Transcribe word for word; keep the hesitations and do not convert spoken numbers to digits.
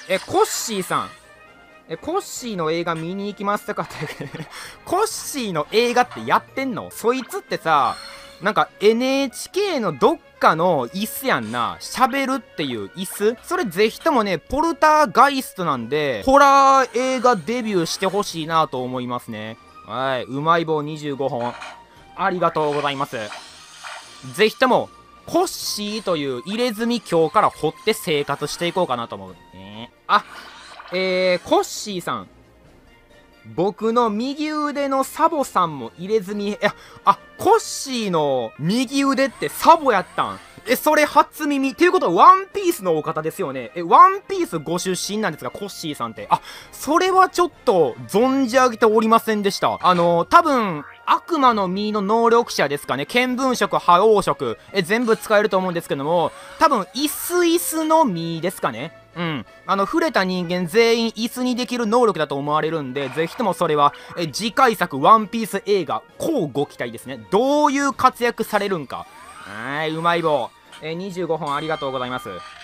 え、コッシーさん。え、コッシーの映画見に行きますとかってコッシーの映画ってやってんの？そいつってさ、なんか エヌエイチケー のどっかの椅子やんな。喋るっていう椅子。それぜひともね、ポルターガイストなんで、ホラー映画デビューしてほしいなと思いますね。はい。うまい棒にじゅうごほん。ありがとうございます。ぜひとも、コッシーという入れ墨今日から掘って生活していこうかなと思う。ね、あ、えー、コッシーさん。僕の右腕のサボさんも入れ墨、いや、あ、コッシーの右腕ってサボやったん？え、それ初耳っていうことはワンピースのお方ですよね。え、ワンピースご出身なんですか、コッシーさんって。あ、それはちょっと存じ上げておりませんでした。あのー、多分、悪魔の実の能力者ですかね。見聞色、覇王色。え、全部使えると思うんですけども、多分、イスイスの実ですかね。うん。あの、触れた人間全員椅子にできる能力だと思われるんで、ぜひともそれは、え、次回作ワンピース映画、こうご期待ですね。どういう活躍されるんか。はい、うまい棒。え、にじゅうごほんありがとうございます。